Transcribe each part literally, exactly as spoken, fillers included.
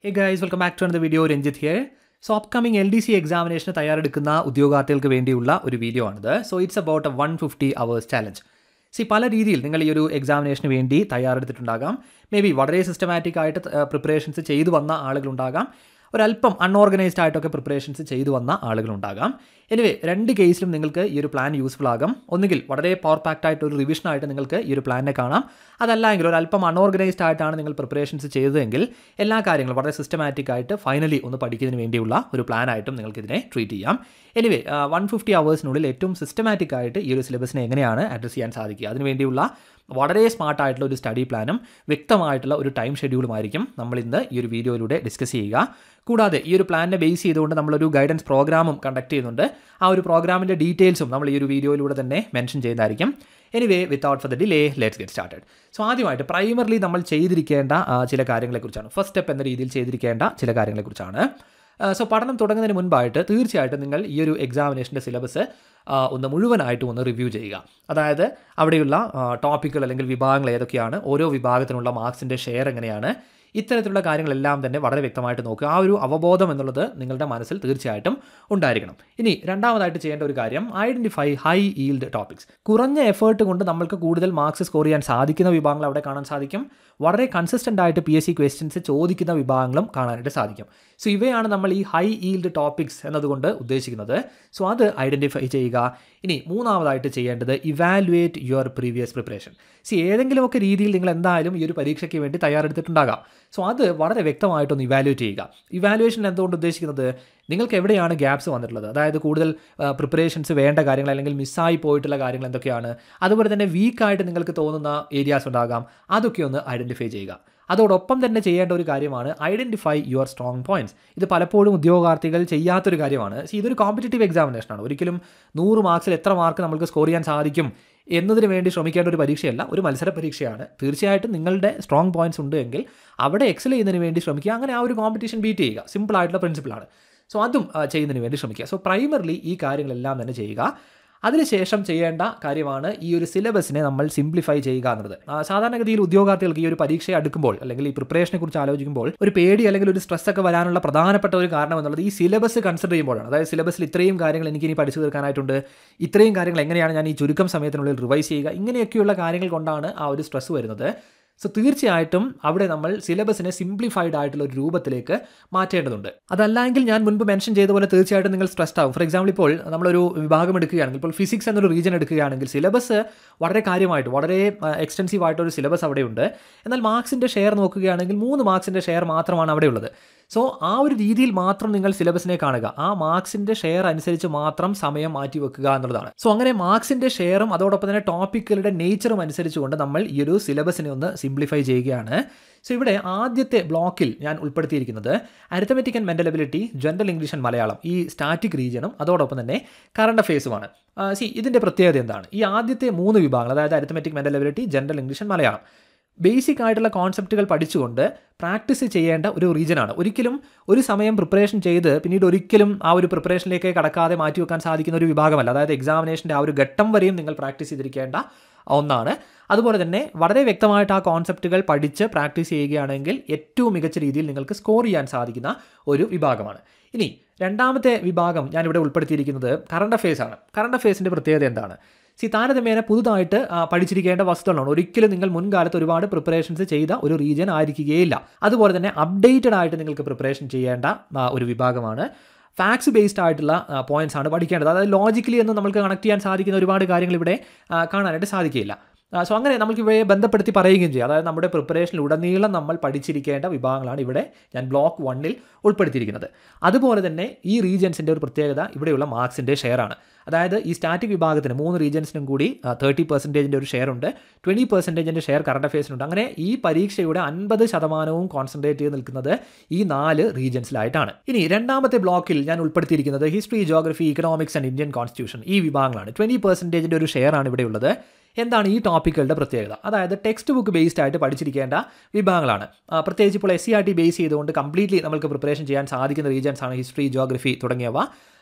Hey guys, welcome back to another video. Ranjit here. So upcoming L D C examination തയ്യാറെടുക്കുന്ന ഉദ്യോഗാർത്ഥികൾക്ക് വേണ്ടിയുള്ള ഒരു video ആണിത്. So it's about a one hundred fifty hours challenge. See പല രീതിയിൽ നിങ്ങൾ ഈ ഒരു എക്സാമിനേഷന് വേണ്ടി തയ്യാറെടുത്തിട്ടുണ്ടാകാം. മേ ബി വളരെ സിസ്റ്റമാറ്റിക് ആയിട്ട് പ്രിപ്പറേഷൻസ് ചെയ്തു വന്ന ആളുകളുണ്ടാകാം. ഒരല്പം അൺഓർഗനൈസ്ഡ് ആയിട്ടൊക്കെ പ്രിപ്പറേഷൻസ് ചെയ്തു വന്ന ആളുകളുണ്ടാകാം. എനിവേ രണ്ട് കേസിലും നിങ്ങൾക്ക് ഈ ഒരു പ്ലാൻ യൂസ്ഫുൾ ആകും. ഒന്നുകിൽ വളരെ പവർ പാക്ഡ് ആയിട്ട് ഒരു റിവിഷനായിട്ട് നിങ്ങൾക്ക് ഈ ഒരു പ്ലാനിനെ കാണാം. അതല്ല എങ്കിൽ ഒരല്പം അൺഓർഗനൈസ്ഡ് ആയിട്ടാണ് നിങ്ങൾ പ്രിപ്പറേഷൻസ് ചെയ്തതെങ്കിൽ എല്ലാ കാര്യങ്ങളും വളരെ സിസ്റ്റമാറ്റിക് ആയിട്ട് ഫൈനലി ഒന്ന് പഠിക്കുന്നതിന് വേണ്ടിയുള്ള ഒരു പ്ലാനായിട്ടും നിങ്ങൾക്കിതിനെ ട്രീറ്റ് ചെയ്യാം. എനിവേ വൺ ഫിഫ്റ്റി അവേഴ്സിനുള്ളിൽ ഏറ്റവും സിസ്റ്റമാറ്റിക് ആയിട്ട് ഈ ഒരു സിലബസിനെ എങ്ങനെയാണ് അഡ്രസ് ചെയ്യാൻ സാധിക്കുക, അതിനുവേണ്ടിയുള്ള വളരെ സ്മാർട്ടായിട്ടുള്ള ഒരു സ്റ്റഡി പ്ലാനും വ്യക്തമായിട്ടുള്ള ഒരു ടൈം ഷെഡ്യൂളുമായിരിക്കും നമ്മൾ ഇന്ന് ഈ ഒരു വീഡിയോയിലൂടെ ഡിസ്കസ് ചെയ്യുക. കൂടാതെ ഈ ഒരു പ്ലാനിനെ ബേസ് ചെയ്തുകൊണ്ട് നമ്മളൊരു ഗൈഡൻസ് പ്രോഗ്രാമും കണ്ടക്ട് ചെയ്യുന്നുണ്ട്. ആ ഒരു പ്രോഗ്രാമിൻ്റെ ഡീറ്റെയിൽസും നമ്മൾ ഈ ഒരു വീഡിയോയിലൂടെ തന്നെ മെൻഷൻ ചെയ്യുന്നതായിരിക്കും. Anyway without for the delay let's get started. So ആദ്യമായിട്ട് പ്രൈമറിലി നമ്മൾ ചെയ്തിരിക്കേണ്ട ചില കാര്യങ്ങളെക്കുറിച്ചാണ്, ഫസ്റ്റ് സ്റ്റെപ്പ് എന്ന രീതിയിൽ ചെയ്തിരിക്കേണ്ട ചില കാര്യങ്ങളെക്കുറിച്ചാണ്. സോ പഠനം തുടങ്ങുന്നതിന് മുൻപായിട്ട് തീർച്ചയായിട്ടും നിങ്ങൾ ഈ ഒരു എക്സാമിനേഷൻ്റെ സിലബസ് ഒന്ന് മുഴുവനായിട്ടും ഒന്ന് റിവ്യൂ ചെയ്യുക. അതായത് അവിടെയുള്ള ടോപ്പിക്കുകൾ അല്ലെങ്കിൽ വിഭാഗങ്ങൾ ഏതൊക്കെയാണ്, ഓരോ വിഭാഗത്തിനുള്ള മാർക്സിൻ്റെ ഷെയർ എങ്ങനെയാണ്, ഇത്തരത്തിലുള്ള കാര്യങ്ങളെല്ലാം തന്നെ വളരെ വ്യക്തമായിട്ട് നോക്കുക. ആ ഒരു അവബോധം എന്നുള്ളത് നിങ്ങളുടെ മനസ്സിൽ തീർച്ചയായിട്ടും ഉണ്ടായിരിക്കണം. ഇനി രണ്ടാമതായിട്ട് ചെയ്യേണ്ട ഒരു കാര്യം, ഐഡൻറ്റിഫൈ ഹൈ ഈൽഡ് ടോപ്പിക്സ്. കുറഞ്ഞ എഫേർട്ട് കൊണ്ട് നമ്മൾക്ക് കൂടുതൽ മാർക്സ് സ്കോർ ചെയ്യാൻ സാധിക്കുന്ന വിഭാഗങ്ങൾ അവിടെ കാണാൻ സാധിക്കും. വളരെ കൺസിസ്റ്റൻ്റ് ആയിട്ട് പി എസ് സി ക്വസ്റ്റ്യൻസ് ചോദിക്കുന്ന വിഭാഗങ്ങളും കാണാനായിട്ട് സാധിക്കും. സോ ഇവയാണ് നമ്മൾ ഈ ഹൈ ഈൽഡ് ടോപ്പിക്സ് എന്നതുകൊണ്ട് ഉദ്ദേശിക്കുന്നത്. സോ അത് ഐഡൻറ്റിഫൈ ചെയ്യുക. ഇനി മൂന്നാമതായിട്ട് ചെയ്യേണ്ടത് evaluate your previous preparation. See ഏതെങ്കിലുമൊക്കെ രീതിയിൽ നിങ്ങൾ എന്തായാലും ഈ ഒരു പരീക്ഷയ്ക്ക് വേണ്ടി തയ്യാറെടുത്തിട്ടുണ്ടാകാം. സോ അത് വളരെ വ്യക്തമായിട്ടൊന്ന് ഇവാലുവേറ്റ് ചെയ്യുക. ഇവാലുവേഷൻ എന്തുകൊണ്ട് ഉദ്ദേശിക്കുന്നത്, നിങ്ങൾക്ക് എവിടെയാണ് ഗ്യാപ്സ് വന്നിട്ടുള്ളത്, അതായത് കൂടുതൽ പ്രിപ്പറേഷൻസ് വേണ്ട കാര്യങ്ങൾ അല്ലെങ്കിൽ മിസ്സായി പോയിട്ടുള്ള കാര്യങ്ങൾ എന്തൊക്കെയാണ്, അതുപോലെ തന്നെ വീക്കായിട്ട് നിങ്ങൾക്ക് തോന്നുന്ന ഏരിയാസ് ഉണ്ടാകാം, അതൊക്കെ ഒന്ന് ഐഡൻറ്റിഫൈ ചെയ്യുക. അതോടൊപ്പം തന്നെ ചെയ്യേണ്ട ഒരു കാര്യമാണ് ഐഡൻറ്റിഫൈ യുവർ സ്ട്രോങ് പോയിൻറ്റ്സ്. ഇത് പലപ്പോഴും ഉദ്യോഗാർത്ഥികൾ ചെയ്യാത്തൊരു കാര്യമാണ്. സി ഇതൊരു കോമ്പറ്റേറ്റീവ് എക്സാമിനേഷനാണ്. ഒരിക്കലും നൂറ് മാർക്സിൽ എത്ര മാർക്ക് നമുക്ക് സ്കോർ ചെയ്യാൻ സാധിക്കും എന്നതിന് വേണ്ടി ശ്രമിക്കേണ്ട ഒരു പരീക്ഷയല്ല, ഒരു മത്സര പരീക്ഷയാണ്. തീർച്ചയായിട്ടും നിങ്ങളുടെ സ്ട്രോങ് പോയിൻറ്റ്സ് ഉണ്ട് എങ്കിൽ അവിടെ എക്സൽ ചെയ്യുന്നതിന് വേണ്ടി ശ്രമിക്കുക. അങ്ങനെ ആ ഒരു കോമ്പറ്റീഷൻ ബീറ്റ് ചെയ്യുക. സിമ്പിളായിട്ടുള്ള പ്രിൻസിപ്പിളാണ്. സോ അതും ചെയ്യുന്നതിന് വേണ്ടി ശ്രമിക്കുക. സോ പ്രൈമറിലി ഈ കാര്യങ്ങളെല്ലാം തന്നെ ചെയ്യുക. അതിനുശേഷം ചെയ്യേണ്ട കാര്യമാണ് ഈ ഒരു സിലബസിനെ നമ്മൾ സിംപ്ലിഫൈ ചെയ്യുക എന്നുള്ളത്. സാധാരണഗതിയിൽ ഉദ്യോഗാർത്ഥികൾക്ക് ഈ ഒരു പരീക്ഷയെ അടുക്കുമ്പോൾ അല്ലെങ്കിൽ ഈ പ്രിപ്പറേഷനെ കുറിച്ച് ആലോചിക്കുമ്പോൾ ഒരു പേടി അല്ലെങ്കിൽ ഒരു സ്ട്രെസ് ഒക്കെ വരാനുള്ള പ്രധാനപ്പെട്ട ഒരു കാരണം എന്നുള്ളത് ഈ സിലബസ് കൺസിഡർ ചെയ്യുമ്പോഴാണ്. അതായത് സിലബസിൽ ഇത്രയും കാര്യങ്ങൾ എനിക്ക് ഇനി പഠിച്ചു തീർക്കാനായിട്ടുണ്ട്, ഇത്രയും കാര്യങ്ങൾ എങ്ങനെയാണ് ഞാൻ ഈ ചുരുക്കം സമയത്തിനുള്ളിൽ റിവൈസ് ചെയ്യുക, ഇങ്ങനെയൊക്കെയുള്ള കാര്യങ്ങൾ കൊണ്ടാണ് ആ ഒരു സ്ട്രെസ് വരുന്നത്. സോ തീർച്ചയായിട്ടും അവിടെ നമ്മൾ സിലബസിനെ സിംപ്ലിഫൈഡ് ആയിട്ടുള്ള ഒരു രൂപത്തിലേക്ക് മാറ്റേണ്ടതുണ്ട്. അതല്ലെങ്കിൽ ഞാൻ മുൻപ് മെൻഷൻ ചെയ്ത പോലെ തീർച്ചയായിട്ടും നിങ്ങൾ സ്ട്രെസ്ഡ് ആവും. ഫോർ എക്സാമ്പിൾ ഇപ്പോൾ നമ്മളൊരു വിഭാഗം എടുക്കുകയാണെങ്കിൽ, ഇപ്പോൾ ഫിസിക്സ് എന്നൊരു റീജിയൻ എടുക്കുകയാണെങ്കിൽ സിലബസ് വളരെ കാര്യമായിട്ട് വളരെ എക്സ്റ്റെൻസീവ് ആയിട്ടൊരു സിലബസ് അവിടെയുണ്ട്. എന്നാൽ മാർക്സിൻ്റെ ഷെയർ നോക്കുകയാണെങ്കിൽ മൂന്ന് മാർക്സിൻ്റെ ഷെയർ മാത്രമാണ് അവിടെ ഉള്ളത്. സോ ആ ഒരു രീതിയിൽ മാത്രം നിങ്ങൾ സിലബസിനെ കാണുക. ആ മാർക്സിൻ്റെ ഷെയർ അനുസരിച്ച് മാത്രം സമയം മാറ്റി വെക്കുക എന്നുള്ളതാണ്. സോ അങ്ങനെ മാർക്സിൻ്റെ ഷെയറും അതോടൊപ്പം തന്നെ ടോപ്പിക്കുകളുടെ നേച്ചറും അനുസരിച്ചുകൊണ്ട് നമ്മൾ ഈ ഒരു സിലബസിനെ ഒന്ന് സിംപ്ലിഫൈ ചെയ്യുകയാണ്. സോ ഇവിടെ ആദ്യത്തെ ബ്ലോക്കിൽ ഞാൻ ഉൾപ്പെടുത്തിയിരിക്കുന്നത് arithmetic and mental ability, general English and Malayalam, ഈ സ്റ്റാറ്റിക് റീജിയനും അതോടൊപ്പം തന്നെ കറണ്ട് അഫെയർസുമാണ്. സി ഇതിൻ്റെ പ്രത്യേകത എന്താണ്, ഈ ആദ്യത്തെ മൂന്ന് വിഭാഗങ്ങൾ അതായത് arithmetic, mental ability, general English and Malayalam basic ആയിട്ടുള്ള കോൺസെപ്റ്റുകൾ പഠിച്ചുകൊണ്ട് പ്രാക്ടീസ് ചെയ്യേണ്ട ഒരു റീജിയനാണ്. ഒരിക്കലും ഒരു സമയം പ്രിപ്പറേഷൻ ചെയ്ത് പിന്നീട് ഒരിക്കലും ആ ഒരു പ്രിപ്പറേഷനിലേക്ക് കടക്കാതെ മാറ്റി വെക്കാൻ സാധിക്കുന്ന ഒരു വിഭാഗമല്ല. അതായത് എക്സാമിനേഷൻ്റെ ആ ഒരു ഘട്ടം വരെയും നിങ്ങൾ പ്രാക്ടീസ് ചെയ്തിരിക്കേണ്ട ഒന്നാണ്. അതുപോലെ തന്നെ വളരെ വ്യക്തമായിട്ട് ആ കോൺസെപ്റ്റുകൾ പഠിച്ച് പ്രാക്ടീസ് ചെയ്യുകയാണെങ്കിൽ ഏറ്റവും മികച്ച രീതിയിൽ നിങ്ങൾക്ക് സ്കോർ ചെയ്യാൻ സാധിക്കുന്ന ഒരു വിഭാഗമാണ്. ഇനി രണ്ടാമത്തെ വിഭാഗം ഞാനിവിടെ ഉൾപ്പെടുത്തിയിരിക്കുന്നത് കറണ്ട് അഫെയർസ് ആണ്. കറണ്ട് അഫെയർസിൻ്റെ പ്രത്യേകത എന്താണ്, സി താരതമ്യേന പുതുതായിട്ട് പഠിച്ചിരിക്കേണ്ട വസ്തുക്കളാണ്. ഒരിക്കലും നിങ്ങൾ മുൻകാലത്ത് ഒരുപാട് പ്രിപ്പറേഷൻസ് ചെയ്ത ഒരു റീജിയൻ ആയിരിക്കുകയില്ല. അതുപോലെ തന്നെ അപ്ഡേറ്റഡ് ആയിട്ട് നിങ്ങൾക്ക് പ്രിപ്പറേഷൻ ചെയ്യേണ്ട ഒരു വിഭാഗമാണ്. ഫാക്ട്സ് ബേസ്ഡ് ആയിട്ടുള്ള പോയിന്റ്സ് ആണ് പഠിക്കേണ്ടത്. അതായത് ലോജിക്കലി ഒന്നും നമുക്ക് കണക്ട് ചെയ്യാൻ സാധിക്കുന്ന ഒരുപാട് കാര്യങ്ങൾ ഇവിടെ കാണാനായിട്ട് സാധിക്കില്ല. സോ അങ്ങനെ നമുക്ക് ഇവയെ ബന്ധപ്പെടുത്തി പറയുകയും ചെയ്യും. അതായത് നമ്മുടെ പ്രിപ്പറേഷനിൽ ഉടനീളം നമ്മൾ പഠിച്ചിരിക്കേണ്ട വിഭാഗങ്ങളാണ് ഇവിടെ ഞാൻ ബ്ലോക്ക് വണ്ണിൽ ഉൾപ്പെടുത്തിയിരിക്കുന്നത്. അതുപോലെ തന്നെ ഈ റീജിയൻസിൻ്റെ ഒരു പ്രത്യേകത ഇവിടെയുള്ള മാർക്സിൻ്റെ ഷെയറാണ്. അതായത് ഈ സ്റ്റാറ്റിക് വിഭാഗത്തിന് മൂന്ന് റീജിയൻസിനും കൂടി തേർട്ടി പെർസെൻറ്റേജിൻ്റെ ഒരു ഷെയർ ഉണ്ട്, ട്വൻറ്റി പെർസെൻറ്റേജിൻ്റെ ഷെയർ കറണ്ട് അഫെയർസിനുണ്ട്. അങ്ങനെ ഈ പരീക്ഷയുടെ അൻപത് ശതമാനവും കോൺസെൻട്രേറ്റ് ചെയ്ത് നിൽക്കുന്നത് ഈ നാല് റീജിയൻസിലായിട്ടാണ്. ഇനി രണ്ടാമത്തെ ബ്ലോക്കിൽ ഞാൻ ഉൾപ്പെടുത്തിയിരിക്കുന്നത് history, geography, economics and Indian constitution, ഈ വിഭാഗങ്ങളാണ്. ട്വൻറ്റി പെർസെൻറ്റേജിൻ്റെ ഒരു ഷെയറാണ് ഇവിടെ ഉള്ളത്. എന്താണ് ഈ ടോപ്പിക്കുകളുടെ പ്രത്യേകത, അതായത് ടെക്സ്റ്റ് ബുക്ക് ബേസ്ഡ് ആയിട്ട് പഠിച്ചിരിക്കേണ്ട വിഭാഗങ്ങളാണ്. പ്രത്യേകിച്ച് ഇപ്പോൾ S C R T base ചെയ്തുകൊണ്ട് കംപ്ലീറ്റ്ലി നമുക്ക് പ്രിപ്പറേഷൻ ചെയ്യാൻ സാധിക്കുന്ന റീജിയൻസ് ആണ് ഹിസ്റ്ററി, ജോഗ്രഫി തുടങ്ങിയവ.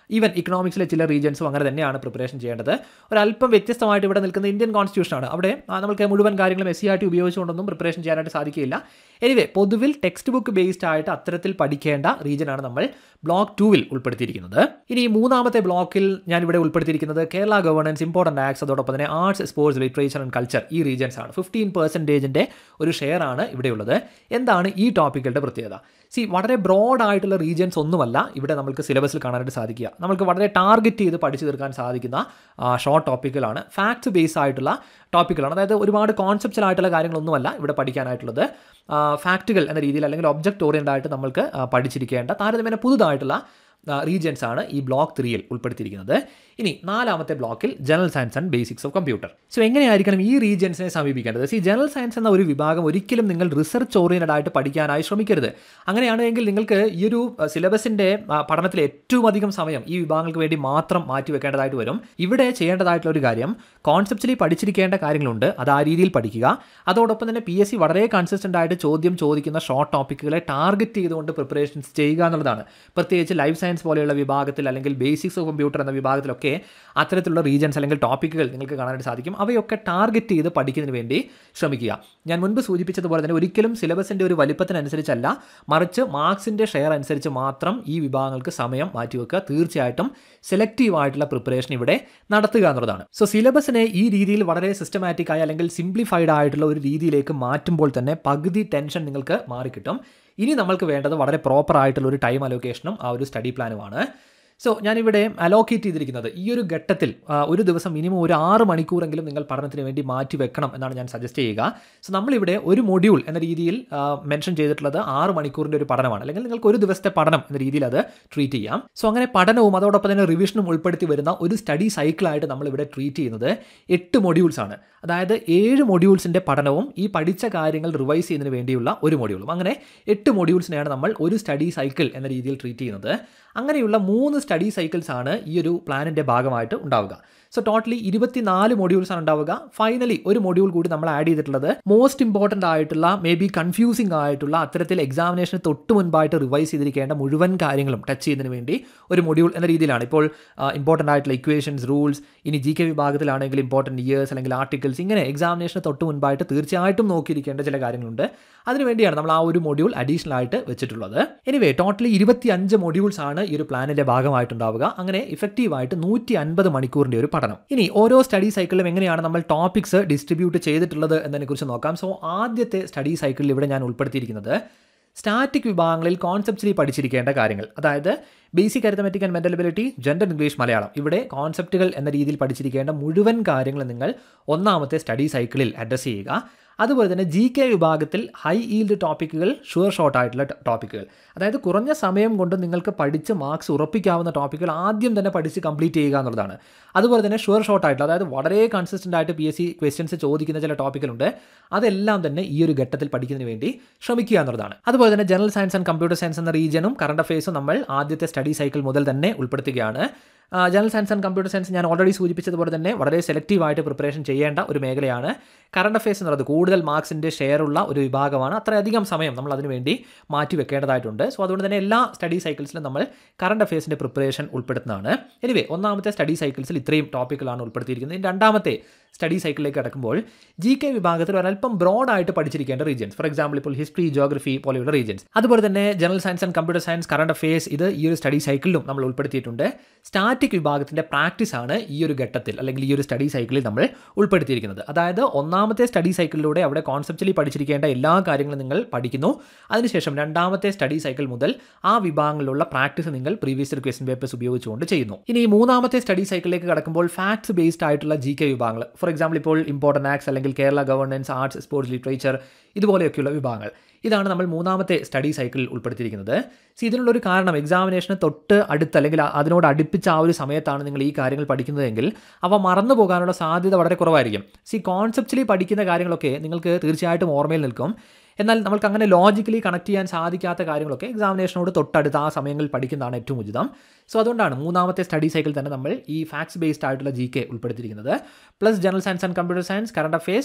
ഈവൻ ഇക്കണോമിക്സിലെ ചില റീജിയൻസും അങ്ങനെ തന്നെയാണ് പ്രിപ്പറേഷൻ ചെയ്യേണ്ടത്. ഒരല്പം വ്യത്യസ്തമായിട്ട് ഇവിടെ നിൽക്കുന്ന ഇന്ത്യൻ കോൺസ്റ്റിറ്റ്യൂഷനാണ്. അവിടെ നമുക്ക് മുഴുവൻ കാര്യങ്ങളും എസ് സി ആർ ടി ഉപയോഗിച്ചുകൊണ്ടൊന്നും പ്രിപ്പറേഷൻ ചെയ്യാനായിട്ട് സാധിക്കില്ല. എനിവേ പൊതുവിൽ ടെക്സ്റ്റ് ബുക്ക് ബേസ്ഡ് ആയിട്ട് അത്തരത്തിൽ പഠിക്കേണ്ട റീജിയനാണ് നമ്മൾ ബ്ലോക്ക് ടൂവിൽ ഉൾപ്പെടുത്തിയിരിക്കുന്നത്. ഇനി മൂന്നാമത്തെ ബ്ലോക്കിൽ ഞാൻ ഇവിടെ ഉൾപ്പെടുത്തിയിരിക്കുന്നത് കേരള ഗവേണൻസ്, ഇമ്പോർട്ടൻറ്റ് ആക്ട്സ്, അതോടൊപ്പം തന്നെ arts, sports, literature and culture ഈ റീജിയൻസ് ആണ്. ഫിഫ്റ്റീൻ പെർസെൻറ്റേജിൻ്റെ ഒരു ഷെയർ ആണ് ഇവിടെയുള്ളത്. എന്താണ് ഈ ടോപ്പിക്കുകളുടെ പ്രത്യേകത? സി വളരെ ബ്രോഡ് ആയിട്ടുള്ള റീജിയൻസ് ഒന്നുമല്ല ഇവിടെ നമുക്ക് സിലബസിൽ കാണാനായിട്ട് സാധിക്കുക. നമുക്ക് വളരെ ടാർഗറ്റ് ചെയ്ത് പഠിച്ചു തീർക്കാൻ സാധിക്കുന്ന ഷോർട്ട് ടോപ്പിക്കുകളാണ്, ഫാക്ട്സ് ബേസ് ആയിട്ടുള്ള ടോപ്പിക്കുകളാണ്. അതായത് ഒരുപാട് കോൺസെപ്ച്വൽ ആയിട്ടുള്ള കാര്യങ്ങളൊന്നുമല്ല ഇവിടെ പഠിക്കാനായിട്ടുള്ളത്. ഫാക്റ്റുകൾ എന്ന രീതിയിൽ അല്ലെങ്കിൽ ഒബ്ജക്റ്റ് ഓറിയൻ്റ് ആയിട്ട് നമ്മൾക്ക് പഠിച്ചിരിക്കേണ്ട താരതമ്യേന പുതുതായിട്ടുള്ള റീജിയൻസ് ആണ് ഈ ബ്ലോക്ക് ത്രീയിൽ ഉൾപ്പെടുത്തിയിരിക്കുന്നത്. ഇനി നാലാമത്തെ ബ്ലോക്കിൽ general science and basics of computer. So എങ്ങനെയായിരിക്കണം ഈ റീജിയൻസിനെ സമീപിക്കേണ്ടത്? സി ജനറൽ സയൻസ് എന്ന ഒരു വിഭാഗം ഒരിക്കലും നിങ്ങൾ റിസർച്ച് ഓറിയൻറ്റഡ് ആയിട്ട് പഠിക്കാനായി ശ്രമിക്കരുത്. അങ്ങനെയാണെങ്കിൽ നിങ്ങൾക്ക് ഈ ഒരു സിലബസിൻ്റെ പഠനത്തിൽ ഏറ്റവും അധികം സമയം ഈ വിഭാഗങ്ങൾക്ക് വേണ്ടി മാത്രം മാറ്റിവെക്കേണ്ടതായിട്ട് വരും. ഇവിടെ ചെയ്യേണ്ടതായിട്ടുള്ള ഒരു കാര്യം, കോൺസെപ്ച്വലി പഠിച്ചിരിക്കേണ്ട കാര്യങ്ങളുണ്ട്, അത് ആ രീതിയിൽ പഠിക്കുക. അതോടൊപ്പം തന്നെ പി എസ് സി വളരെ കൺസിസ്റ്റൻ്റ് ആയിട്ട് ചോദ്യം ചോദിക്കുന്ന ഷോർട്ട് ടോപ്പിക്കുകളെ ടാർഗറ്റ് ചെയ്തുകൊണ്ട് പ്രിപ്പറേഷൻസ് ചെയ്യുക എന്നുള്ളതാണ്. പ്രത്യേകിച്ച് ലൈഫ് സയൻസ് പോലെയുള്ള വിഭാഗത്തിൽ അല്ലെങ്കിൽ ബേസിക്സ് ഓഫ് കമ്പ്യൂട്ടർ എന്ന വിഭാഗത്തിലൊക്കെ അത്തരത്തിലുള്ള റീജിയൻസ് അല്ലെങ്കിൽ ടോപ്പിക്കുകൾ നിങ്ങൾക്ക് കാണാനായിട്ട് സാധിക്കും. അവയൊക്കെ ടാർഗറ്റ് ചെയ്ത് പഠിക്കുന്നതിന് വേണ്ടി ശ്രമിക്കുക. ഞാൻ മുൻപ് സൂചിപ്പിച്ചതുപോലെ തന്നെ ഒരിക്കലും സിലബസിൻ്റെ ഒരു വലിപ്പത്തിനനുസരിച്ചല്ല, മറിച്ച് മാർക്സിൻ്റെ ഷെയർ അനുസരിച്ച് മാത്രം ഈ വിഭാഗങ്ങൾക്ക് സമയം മാറ്റിവെക്കുക. തീർച്ചയായിട്ടും സെലക്റ്റീവ് ആയിട്ടുള്ള പ്രിപ്പറേഷൻ ഇവിടെ നടത്തുക എന്നുള്ളതാണ്. സോ സിലബസിനെ ഈ രീതിയിൽ വളരെ സിസ്റ്റമാറ്റിക് ആയി അല്ലെങ്കിൽ സിംപ്ലിഫൈഡ് ആയിട്ടുള്ള ഒരു രീതിയിലേക്ക് മാറ്റുമ്പോൾ തന്നെ പകുതി ടെൻഷൻ നിങ്ങൾക്ക് മാറിക്കിട്ടും. ഇനി നമ്മൾക്ക് വേണ്ടത് വളരെ പ്രോപ്പർ ആയിട്ടുള്ള ഒരു ടൈം അലോക്കേഷനും ആ ഒരു സ്റ്റഡി പ്ലാനുമാണ്. സോ ഞാനിവിടെ അലോക്കേറ്റ് ചെയ്തിരിക്കുന്നത് ഈ ഒരു ഘട്ടത്തിൽ ഒരു ദിവസം മിനിമം ഒരു ആറ് മണിക്കൂറെങ്കിലും നിങ്ങൾ പഠനത്തിന് വേണ്ടി മാറ്റി വെക്കണം എന്നാണ് ഞാൻ സജസ്റ്റ് ചെയ്യുക. സോ നമ്മളിവിടെ ഒരു മൊഡ്യൂൾ എന്ന രീതിയിൽ മെൻഷൻ ചെയ്തിട്ടുള്ളത് ആറ് മണിക്കൂറിൻ്റെ ഒരു പഠനമാണ്, അല്ലെങ്കിൽ നിങ്ങൾക്ക് ഒരു ദിവസത്തെ പഠനം എന്ന രീതിയിൽ അത് ട്രീറ്റ് ചെയ്യാം. സോ അങ്ങനെ പഠനവും അതോടൊപ്പം തന്നെ റിവിഷനും ഉൾപ്പെടുത്തി വരുന്ന ഒരു സ്റ്റഡി സൈക്കിളായിട്ട് നമ്മളിവിടെ ട്രീറ്റ് ചെയ്യുന്നത് എട്ട് മൊഡ്യൂൾസ് ആണ്. അതായത് ഏഴ് മൊഡ്യൂൾസിൻ്റെ പഠനവും ഈ പഠിച്ച കാര്യങ്ങൾ റിവൈസ് ചെയ്യുന്നതിന് വേണ്ടിയുള്ള ഒരു മൊഡ്യൂളും, അങ്ങനെ എട്ട് മൊഡ്യൂൾസിനെയാണ് നമ്മൾ ഒരു സ്റ്റഡി സൈക്കിൾ എന്ന രീതിയിൽ ട്രീറ്റ് ചെയ്യുന്നത്. അങ്ങനെയുള്ള മൂന്ന് സ്റ്റഡി സൈക്കിൾസ് ആണ് ഈ ഒരു പ്ലാനിൻ്റെ ഭാഗമായിട്ട് ഉണ്ടാവുക. സോ ടോട്ടലി ഇരുപത്തിനാല് മൊഡ്യൂൾസ് ആണ് ഉണ്ടാവുക. ഫൈനലി ഒരു മൊഡ്യൂൾ കൂടി നമ്മൾ ആഡ് ചെയ്തിട്ടുള്ളത് മോസ്റ്റ് ഇമ്പോർട്ടൻ്റ് ആയിട്ടുള്ള മേ ബി കൺഫ്യൂസിംഗ് ആയിട്ടുള്ള അത്തരത്തിൽ എക്സാമിനേഷന് തൊട്ട് മുൻപായിട്ട് റിവൈസ് ചെയ്തിരിക്കേണ്ട മുഴുവൻ കാര്യങ്ങളും ടച്ച് ചെയ്യുന്നതിന് വേണ്ടി ഒരു മൊഡ്യൂൾ എന്ന രീതിയിലാണ്. ഇപ്പോൾ ഇമ്പോർട്ടൻ്റ് ആയിട്ടുള്ള ഇക്വേഷൻസ്, റൂൾസ്, ഇനി ജി കെ വിഭാഗത്തിലാണെങ്കിൽ ഇമ്പോർട്ടൻറ്റ് ഇയേഴ്സ് അല്ലെങ്കിൽ ആർട്ടിക്കിൾസ്, ഇങ്ങനെ എക്സാമിനേഷന് തൊട്ട് മുൻപായിട്ട് തീർച്ചയായിട്ടും നോക്കിയിരിക്കേണ്ട ചില കാര്യങ്ങളുണ്ട്. അതിനുവേണ്ടിയാണ് നമ്മൾ ആ ഒരു മൊഡ്യൂൾ അഡീഷണൽ ആയിട്ട് വെച്ചിട്ടുള്ളത്. എനിവേ ടോട്ടലി ഇരുപത്തി അഞ്ച് മൊഡ്യൂൾസ് ആണ് ഈ ഒരു പ്ലാനിൻ്റെ ഭാഗമായിട്ടുണ്ടാവുക. അങ്ങനെ ഇഫക്റ്റീവായിട്ട് നൂറ്റി അൻപത് മണിക്കൂറിൻ്റെ ഒരു പഠനം. ഇനി ഓരോ സ്റ്റഡി സൈക്കിളിലും എങ്ങനെയാണ് നമ്മൾ ടോപ്പിക്സ് ഡിസ്ട്രിബ്യൂട്ട് ചെയ്തിട്ടുള്ളത് എന്നതിനെക്കുറിച്ച് നോക്കാം. സോ ആദ്യത്തെ സ്റ്റഡി സൈക്കിളിൽ ഇവിടെ ഞാൻ ഉൾപ്പെടുത്തിയിരിക്കുന്നത് സ്റ്റാറ്റിക് വിഭാഗങ്ങളിൽ കോൺസെപ്റ്റ്ലി പഠിച്ചിരിക്കേണ്ട കാര്യങ്ങൾ, അതായത് basic arithmetic and mental ability, general English, Malayalam, ഇവിടെ കോൺസെപ്റ്റുകൾ എന്ന രീതിയിൽ പഠിച്ചിരിക്കേണ്ട മുഴുവൻ കാര്യങ്ങൾ നിങ്ങൾ ഒന്നാമത്തെ സ്റ്റഡി സൈക്കിളിൽ അഡ്രസ്സ് ചെയ്യുക. അതുപോലെ തന്നെ ജി കെ വിഭാഗത്തിൽ ഹൈ ഈൽഡ് ടോപ്പിക്കുകൾ, ഷുവർ ഷോർട്ട് ആയിട്ടുള്ള ടോപ്പിക്കുകൾ, അതായത് കുറഞ്ഞ സമയം കൊണ്ട് നിങ്ങൾക്ക് പഠിച്ച് മാർക്സ് ഉറപ്പിക്കാവുന്ന ടോപ്പിക്കുകൾ ആദ്യം തന്നെ പഠിച്ച് കംപ്ലീറ്റ് ചെയ്യുക എന്നുള്ളതാണ്. അതുപോലെ തന്നെ ഷുവർ ഷോർട്ട് ആയിട്ടുള്ള, അതായത് വളരെ കൺസിസ്റ്റൻ്റ് ആയിട്ട് പി എസ് സി ക്വസ്റ്റ്യൻസ് ചോദിക്കുന്ന ചില ടോപ്പിക്കുകളുണ്ട്, അതെല്ലാം തന്നെ ഈ ഒരു ഘട്ടത്തിൽ പഠിക്കുന്നതിന് വേണ്ടി ശ്രമിക്കുക എന്നുള്ളതാണ്. അതുപോലെ തന്നെ general science and computer science എന്ന റീജിയനും കറണ്ട് അഫയേഴ്സും നമ്മൾ ആദ്യത്തെ സ്റ്റഡി സൈക്കിൾ മുതൽ തന്നെ ഉൾപ്പെടുത്തുകയാണ്. General science and computer science ഞാൻ ഓൾറെഡി സൂചിപ്പിച്ചതുപോലെ തന്നെ വളരെ സെലക്റ്റീവായിട്ട് പ്രിപ്പറേഷൻ ചെയ്യേണ്ട ഒരു മേഖലയാണ്. കറണ്ട് അഫയേഴ്സ് എന്നുള്ളത് കൂടുതൽ മാർക്സിൻ്റെ ഷെയർ ഉള്ള ഒരു വിഭാഗമാണ്. അത്രയധികം സമയം നമ്മൾ അതിനു വേണ്ടി മാറ്റി വെക്കേണ്ടതായിട്ടുണ്ട്. സോ അതുകൊണ്ട് തന്നെ എല്ലാ സ്റ്റഡി സൈക്കിൾസിലും നമ്മൾ കറണ്ട് അഫയേഴ്സിൻ്റെ പ്രിപ്പറേഷൻ ഉൾപ്പെടുത്തുന്നതാണ്. എനിവേ ഒന്നാമത്തെ സ്റ്റഡി സൈക്കിൾസിൽ ഇത്രയും ടോപ്പിക്കുകളാണ് ഉൾപ്പെടുത്തിയിരിക്കുന്നത്. രണ്ടാമത്തെ സ്റ്റഡി സൈക്കിളിലേക്ക് കടക്കുമ്പോൾ ജി കെ വിഭാഗത്തിൽ ഒരല്പം ബ്രോഡായിട്ട് പഠിച്ചിരിക്കേണ്ട റീജിയൻസ്, ഫോർ എക്സാമ്പിൾ ഇപ്പോൾ ഹിസ്റ്ററി, ജോഗ്രഫി പോലെയുള്ള റീജിയൻസ്, അതുപോലെ തന്നെ general science and computer science, current affairs, ഇത് ഈ ഒരു സ്റ്റഡി സൈക്കിളിലും നമ്മൾ ഉൾപ്പെടുത്തിയിട്ടുണ്ട്. സ്റ്റാറ്റിക് വിഭാഗത്തിൻ്റെ പ്രാക്ടീസ് ആണ് ഈ ഒരു ഘട്ടത്തിൽ അല്ലെങ്കിൽ ഈ ഒരു സ്റ്റഡി സൈക്കിളിൽ നമ്മൾ ഉൾപ്പെടുത്തിയിരിക്കുന്നത്. അതായത് ഒന്നാമത്തെ സ്റ്റഡി സൈക്കിളിലൂടെ അവിടെ കോൺസെപ്ച്വലി പഠിച്ചിരിക്കേണ്ട എല്ലാ കാര്യങ്ങളും നിങ്ങൾ പഠിക്കുന്നു. അതിനുശേഷം രണ്ടാമത്തെ സ്റ്റഡി സൈക്കിൾ മുതൽ ആ വിഭാഗങ്ങളിലുള്ള പ്രാക്ടീസ് നിങ്ങൾ പ്രീവിയസ് ഇയർ ക്വസ്റ്റ്യൻ പേപ്പേഴ്സ് ഉപയോഗിച്ചുകൊണ്ട് ചെയ്യുന്നു. ഇനി മൂന്നാമത്തെ സ്റ്റഡി സൈക്കിളിലേക്ക് കടക്കുമ്പോൾ ഫാക്ട്സ് ബേസ്ഡ് ആയിട്ടുള്ള ജി കെ വിഭാഗങ്ങൾ, ഫോർ എക്സാമ്പിൾ ഇപ്പോൾ ഇമ്പോർട്ടൻറ്റ് ആക്ട്സ് അല്ലെങ്കിൽ Kerala governance, arts, sports, literature, ഇതുപോലെയൊക്കെയുള്ള വിഭാഗങ്ങൾ, ഇതാണ് നമ്മൾ മൂന്നാമത്തെ സ്റ്റഡി സൈക്കിളിൽ ഉൾപ്പെടുത്തിയിരിക്കുന്നത്. സി ഇതിനുള്ളൊരു കാരണം, എക്സാമിനേഷന് തൊട്ട് അടുത്ത് അല്ലെങ്കിൽ അതിനോട് അടുപ്പിച്ച ആ ഒരു സമയത്താണ് നിങ്ങൾ ഈ കാര്യങ്ങൾ പഠിക്കുന്നതെങ്കിൽ അവ മറന്നു പോകാനുള്ള സാധ്യത വളരെ കുറവായിരിക്കും. സി കോൺസെപ്ച്വലി പഠിക്കുന്ന കാര്യങ്ങളൊക്കെ നിങ്ങൾക്ക് തീർച്ചയായിട്ടും ഓർമ്മയിൽ നിൽക്കും. എന്നാൽ നമുക്ക് അങ്ങനെ ലോജിക്കലി കണക്ട് ചെയ്യാൻ സാധിക്കാത്ത കാര്യങ്ങളൊക്കെ എക്സാമിനേഷനോട് തൊട്ടടുത്ത് ആ സമയങ്ങളിൽ പഠിക്കുന്നതാണ് ഏറ്റവും ഉചിതം. സോ അതുകൊണ്ടാണ് മൂന്നാമത്തെ സ്റ്റഡി സൈക്കിൾ തന്നെ നമ്മൾ ഈ ഫാക്ട്സ് ബേസ്ഡ് ആയിട്ടുള്ള ജി കെ ഉൾപ്പെടുത്തിയിരിക്കുന്നത്. Plus general science and computer science, current affairs,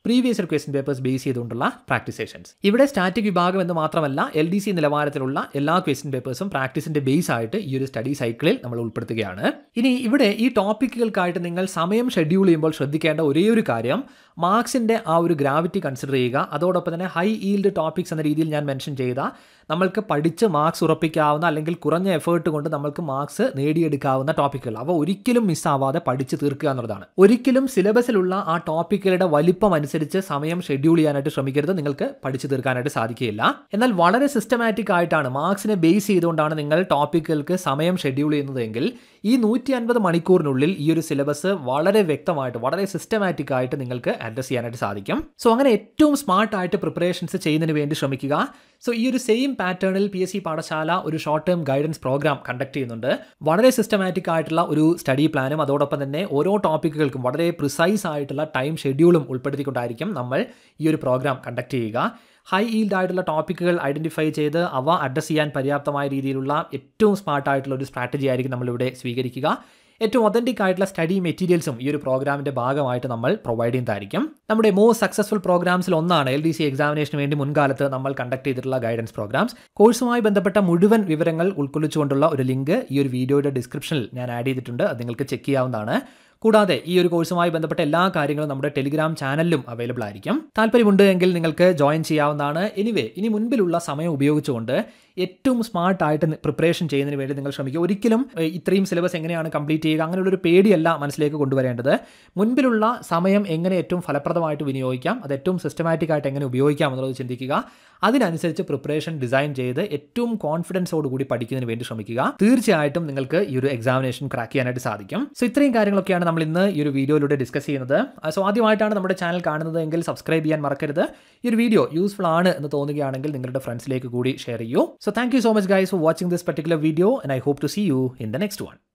previous year question papers base ചെയ്തുകൊണ്ടുള്ള പ്രാക്ടീസ് സെഷൻസ്. ഇവിടെ സ്റ്റാറ്റിക് വിഭാഗം എന്ന് മാത്രമല്ല എൽ ഡി സി നിലവാരത്തിലുള്ള എല്ലാ ക്വസ്റ്റ്യൻ പേപ്പേഴ്സും പ്രാക്ടീസിന്റെ ബേസ് ആയിട്ട് ഈ ഒരു സ്റ്റഡി സൈക്കിളിൽ നമ്മൾ ഉൾപ്പെടുത്തുകയാണ്. ഇനി ഇവിടെ ഈ ടോപ്പിക്കുകൾക്കായിട്ട് നിങ്ങൾ സമയം ഷെഡ്യൂൾ ചെയ്യുമ്പോൾ ശ്രദ്ധിക്കേണ്ട ഒരേ ഒരു കാര്യം മാർക്സിന്റെ ആ ഒരു ഗ്രാവിറ്റി കൺസിഡർ ചെയ്യുക. അതോടൊപ്പം തന്നെ ഹൈ ഈൽഡ് ടോപ്പിക്സ് എന്ന രീതിയിൽ ഞാൻ മെൻഷൻ ചെയ്ത നമ്മൾക്ക് പഠിച്ച് മാർക്സ് ഉറപ്പിക്കാവുന്ന അല്ലെങ്കിൽ കുറഞ്ഞ എഫേർട്ട് കൊണ്ട് നമ്മൾക്ക് മാർക്സ് നേടിയെടുക്കാവുന്ന ടോപ്പിക്കുകൾ അവ ഒരിക്കലും മിസ്സാവാതെ പഠിച്ച് തീർക്കുക എന്നുള്ളതാണ്. ഒരിക്കലും സിലബസിലുള്ള ആ ടോപ്പിക്കുകളുടെ വലിപ്പം അനുസരിച്ച് സമയം ഷെഡ്യൂൾ ചെയ്യാനായിട്ട് ശ്രമിക്കരുത്. നിങ്ങൾക്ക് പഠിച്ചു തീർക്കാനായിട്ട് സാധിക്കുകയില്ല. എന്നാൽ വളരെ സിസ്റ്റമാറ്റിക് ആയിട്ടാണ് മാർക്സിനെ ബേസ് ചെയ്തുകൊണ്ടാണ് നിങ്ങൾ ടോപ്പിക്കുകൾക്ക് സമയം ഷെഡ്യൂൾ ചെയ്യുന്നതെങ്കിൽ ഈ നൂറ്റി അൻപത് മണിക്കൂറിനുള്ളിൽ ഈ ഒരു സിലബസ് വളരെ വ്യക്തമായിട്ട് വളരെ സിസ്റ്റമാറ്റിക് ആയിട്ട് നിങ്ങൾക്ക് അഡ്രസ് ചെയ്യാനായിട്ട് സാധിക്കും. സോ അങ്ങനെ ഏറ്റവും സ്മാർട്ട് ആയിട്ട് പ്രിപ്പറേഷൻസ് ചെയ്യുന്നതിന് വേണ്ടി ശ്രമിക്കുക. സോ ഈ ഒരു സെയിം പാറ്റേണിൽ പി എസ് സി പാഠശാല ഒരു short term guidance program conduct ചെയ്യുന്നുണ്ട്. വളരെ സിസ്റ്റമാറ്റിക് ആയിട്ടുള്ള ഒരു സ്റ്റഡി പ്ലാനും അതോടൊപ്പം തന്നെ ഓരോ ടോപ്പിക്കുകൾക്കും വളരെ പ്രിസൈസ് ആയിട്ടുള്ള ടൈം ഷെഡ്യൂളും ഉൾപ്പെടുത്തിക്കൊണ്ടായിരിക്കും നമ്മൾ ഈ ഒരു പ്രോഗ്രാം കണ്ടക്ട് ചെയ്യുക. ഹൈ ഈൽഡ് ആയിട്ടുള്ള ടോപ്പിക്കുകൾ ഐഡൻറ്റിഫൈ ചെയ്ത് അവ അഡ്രസ് ചെയ്യാൻ പര്യാപ്തമായ രീതിയിലുള്ള ഏറ്റവും സ്മാർട്ട് ആയിട്ടുള്ള ഒരു സ്ട്രാറ്റജി ആയിരിക്കും നമ്മളിവിടെ സ്വീകരിക്കുക. ഏറ്റവും ഒതൻറ്റിക് ആയിട്ടുള്ള സ്റ്റഡി മെറ്റീരിയൽസും ഈ ഒരു പ്രോഗ്രാമിൻ്റെ ഭാഗമായിട്ട് നമ്മൾ പ്രൊവൈഡ് ചെയ്യുന്നതായിരിക്കും. നമ്മുടെ മോസ്റ്റ് സക്സസ്ഫുൾ പ്രോഗ്രാംസിൽ ഒന്നാണ് എൽ ഡി സി എക്സാമിനേഷന് വേണ്ടി മുൻകാലത്ത് നമ്മൾ കണ്ടക്ട് ചെയ്തിട്ടുള്ള ഗൈഡൻസ് പ്രോഗ്രാംസ്. കോഴ്സുമായി ബന്ധപ്പെട്ട മുഴുവൻ വിവരങ്ങൾ ഉൾക്കൊള്ളിച്ചുകൊണ്ടുള്ള ഒരു ലിങ്ക് ഈ ഒരു വീഡിയോയുടെ ഡിസ്ക്രിപ്ഷനിൽ ഞാൻ ആഡ് ചെയ്തിട്ടുണ്ട്. അത് നിങ്ങൾക്ക് ചെക്ക് ചെയ്യാവുന്നതാണ്. കൂടാതെ ഈ ഒരു കോഴ്സുമായി ബന്ധപ്പെട്ട എല്ലാ കാര്യങ്ങളും നമ്മുടെ ടെലിഗ്രാം ചാനലിലും അവൈലബിൾ ആയിരിക്കും. താല്പര്യമുണ്ട് എങ്കിൽ നിങ്ങൾക്ക് ജോയിൻ ചെയ്യാവുന്നതാണ്. എനിവേ ഇനി മുൻപിലുള്ള സമയം ഉപയോഗിച്ചുകൊണ്ട് ഏറ്റവും സ്മാർട്ടായിട്ട് പ്രിപ്പറേഷൻ ചെയ്യുന്നതിന് വേണ്ടി നിങ്ങൾ ശ്രമിക്കുക. ഒരിക്കലും ഇത്രയും സിലബസ് എങ്ങനെയാണ് കംപ്ലീറ്റ് ചെയ്യുക അങ്ങനെയുള്ളൊരു പേടിയല്ല മനസ്സിലേക്ക് കൊണ്ടുവരേണ്ടത്. മുൻപിലുള്ള സമയം എങ്ങനെ ഏറ്റവും ഫലപ്രദമായിട്ട് വിനിയോഗിക്കാം, അത് ഏറ്റവും സിസ്റ്റമാറ്റിക് ആയിട്ട് എങ്ങനെ ഉപയോഗിക്കാം എന്നുള്ളത് ചിന്തിക്കുക. അതിനനുസരിച്ച് പ്രിപ്പറേഷൻ ഡിസൈൻ ചെയ്ത് ഏറ്റവും കോൺഫിഡൻസോടുകൂടി പഠിക്കുന്നതിന് വേണ്ടി ശ്രമിക്കുക. തീർച്ചയായിട്ടും നിങ്ങൾക്ക് ഈ ഒരു എക്സാമിനേഷൻ ക്രാക്ക് ചെയ്യാനായിട്ട് സാധിക്കും. സോ ഇത്രയും കാര്യങ്ങളൊക്കെയാണ് നമ്മൾ ഇന്ന് ഈ ഒരു വീഡിയോയിലൂടെ ഡിസ്കസ് ചെയ്യുന്നത്. സോ ആദ്യമായിട്ടാണ് നമ്മുടെ ചാനൽ കാണുന്നത് എങ്കിൽ സബ്സ്ക്രൈബ് ചെയ്യാൻ മറക്കരുത്. ഈ ഒരു വീഡിയോ യൂസ്ഫുൾ ആണ് എന്ന് തോന്നുകയാണെങ്കിൽ നിങ്ങളുടെ ഫ്രണ്ട്സിലേക്ക് കൂടി ഷെയർ ചെയ്യൂ. So thank you so much guys for watching this particular video and I hope to see you in the next one.